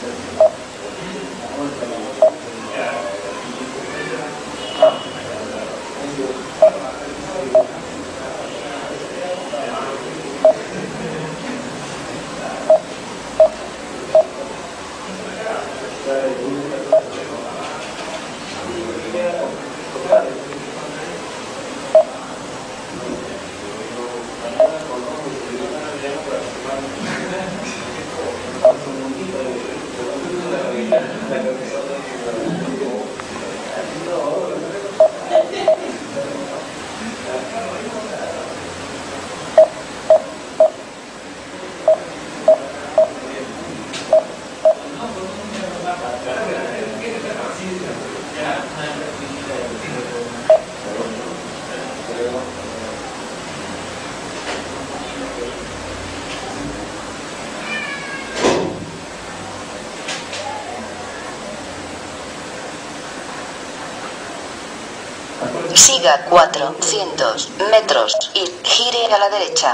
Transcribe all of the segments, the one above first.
Siga 400 metros y gire a la derecha.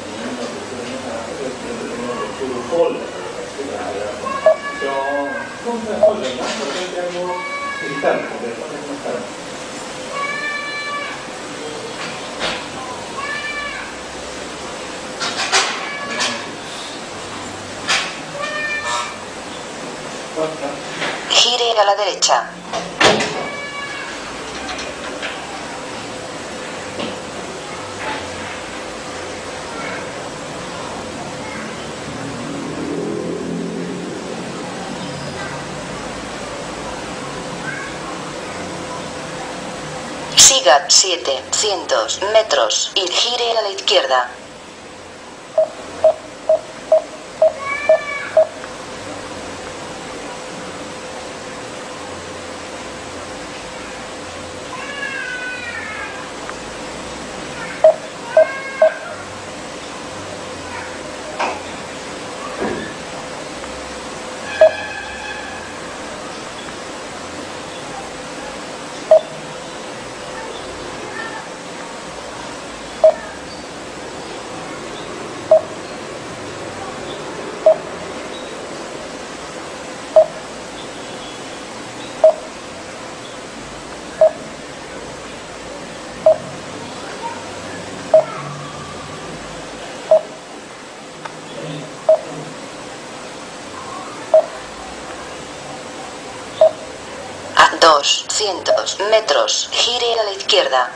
Gire a la derecha. Siga 700 metros y gire a la izquierda. A 200 metros, gire a la izquierda.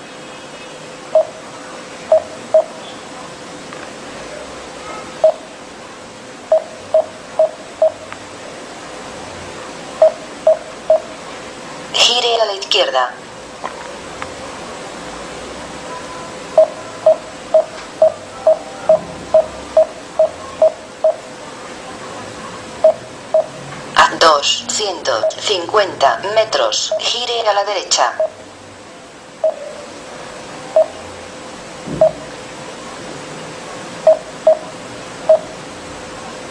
Gire a la izquierda. A 250 metros, gire a la derecha.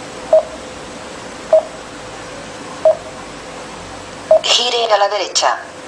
Gire a la derecha.